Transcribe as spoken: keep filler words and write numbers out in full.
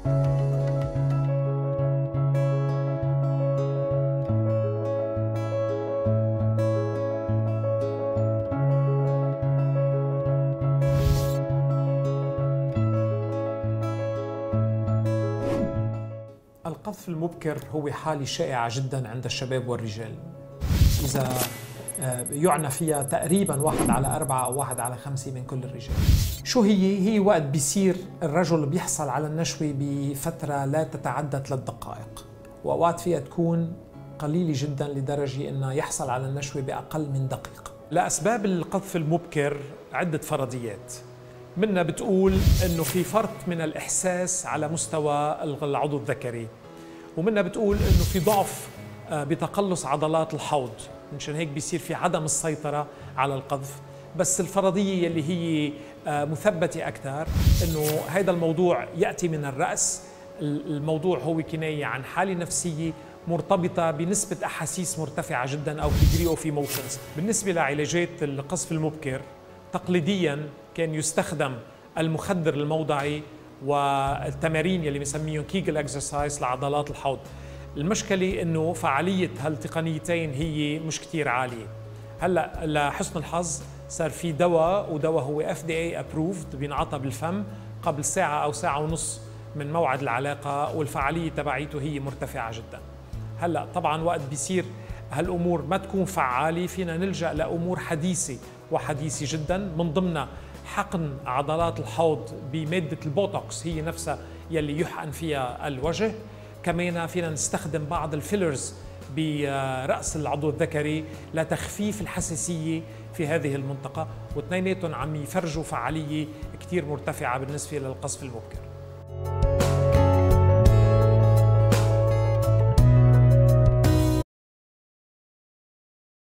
القذف المبكر هو حالة شائعة جدا عند الشباب والرجال. إذا يعنى فيها تقريبا واحد على أربعة أو واحد على خمسة من كل الرجال. شو هي؟ هي وقت بيصير الرجل بيحصل على النشوة بفترة لا تتعدى ثلاث دقائق، وأوقات فيها تكون قليلة جدا لدرجة أنه يحصل على النشوة بأقل من دقيقة. لأسباب القذف المبكر عدة فرضيات، منها بتقول أنه في فرط من الإحساس على مستوى العضو الذكري، ومنها بتقول أنه في ضعف بتقلص عضلات الحوض، مشان هيك بيصير في عدم السيطرة على القذف. بس الفرضية اللي هي مثبتة أكثر أنه هذا الموضوع يأتي من الرأس. الموضوع هو كناية عن حالة نفسية مرتبطة بنسبة أحاسيس مرتفعة جدا أو degree of emotions. بالنسبة لعلاجات القذف المبكر تقليديا كان يستخدم المخدر الموضعي والتمارين يلي بنسميهم كيجل اكسرسايز لعضلات الحوض. المشكلة انه فعالية هالتقنيتين هي مش كتير عالية. هلا لحسن الحظ صار في دواء، ودواء هو إف دي إيه approved، بينعطى بالفم قبل ساعة او ساعة ونص من موعد العلاقة، والفعالية تبعيته هي مرتفعة جدا. هلا طبعا وقت بيصير هالامور ما تكون فعالة فينا نلجأ لامور حديثة وحديثة جدا، من ضمنها حقن عضلات الحوض بمادة البوتوكس هي نفسها يلي يحقن فيها الوجه. كمان فينا نستخدم بعض الفيلرز برأس العضو الذكري لتخفيف الحساسية في هذه المنطقة، واثنيناتهم عم يفرجوا فعالية كتير مرتفعة بالنسبة للقذف المبكر.